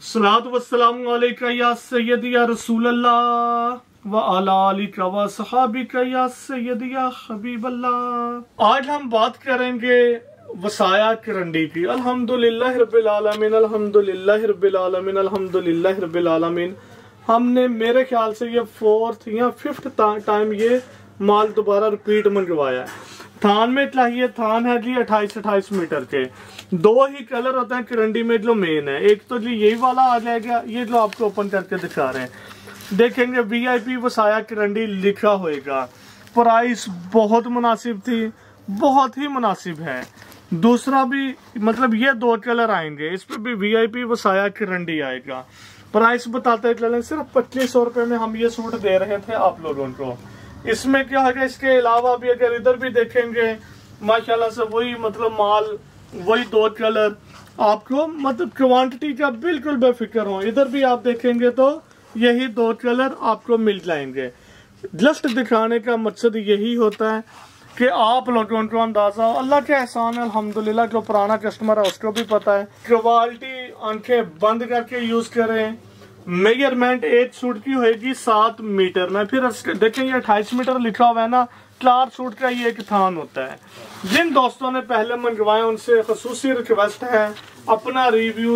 सलात वस्सलामु अलैका या सय्यदी या रसूल अल्लाह व अला आलिका व सहाबिका या सय्यदी या हबीब अल्लाह। आज हम बात करेंगे वसाया करंडी की। अल्हम्दुलिल्लाह रब्बिल आलमीन, अल्हम्दुलिल्लाह रब्बिल आलमीन, अल्हम्दुलिल्लाह रब्बिल आलमीन। हमने मेरे ख्याल से ये 4th या 5th टाइम ये माल दोबारा रिपीट मंगवाया है। थान में चाहिए, थान है जी 28 मीटर के। दो ही कलर होते हैं करंडी में जो मेन है। एक तो जी यही वाला आ जाएगा, ये जो आपको ओपन करके दिखा रहे हैं, देखेंगे VIP वसाया करंडी लिखा होएगा। प्राइस बहुत मुनासिब थी, बहुत ही मुनासिब है। दूसरा भी मतलब ये दो कलर आएंगे, इस पे भी VIP वसाया करंडी आएगा। प्राइस बताते चलें, सिर्फ 2500 रुपए में हम ये सूट दे रहे थे आप लोगों को। इसमें क्या है, इसके अलावा भी अगर इधर भी देखेंगे माशाल्लाह से वही मतलब माल, वही दो कलर आपको मतलब क्वांटिटी का बिल्कुल बेफिक्र हो। इधर भी आप देखेंगे तो यही दो कलर आपको मिल जाएंगे। जस्ट दिखाने का मकसद यही होता है कि आप लोगों को अंदाजा हो। अल्लाह के एहसान है अल्हम्दुलिल्लाह, जो पुराना कस्टमर है उसको भी पता है। क्वालिटी आंखें बंद करके यूज करें। मेजरमेंट एक सूट की होगी 7 मीटर में। फिर देखें ये 28 मीटर लिखा हुआ है ना, 4 सूट का ये एक थान होता है। जिन दोस्तों ने पहले मंगवाए उनसे खसूसी रिक्वेस्ट है, अपना रिव्यू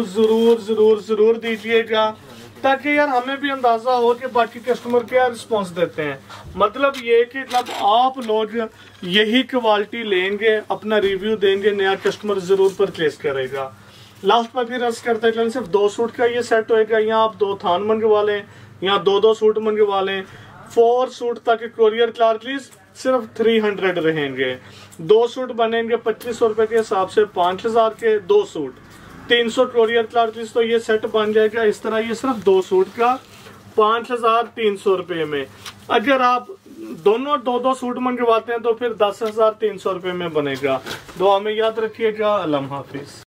जरूर दीजिएगा, ताकि यार हमें भी अंदाजा हो कि बाकी कस्टमर क्या रिस्पांस देते हैं। मतलब ये कि जब आप लोग यही क्वालिटी लेंगे, अपना रिव्यू देंगे, नया कस्टमर जरूर परचेज करेगा। लास्ट में फिर अर्ज करते हैं सिर्फ 2 सूट का ये सेट होएगा। यहाँ आप 2 थान मंगवा लें, यहाँ 2 सूट मंगवा लें। 4 सूट तक कोरियर चार्जेस सिर्फ 300 रहेंगे। 2 सूट बनेंगे 2500 रुपए के हिसाब से 5000 के 2 सूट, 300 कोरियर चार्जेस, तो ये सेट बन जाएगा इस तरह। ये सिर्फ 2 सूट का 5300 रुपए में। अगर आप दोनों 2 सूट मंगवाते हैं तो फिर 10300 रुपए में बनेगा। दुआ में याद रखिएगा। अल्लाह हाफिज।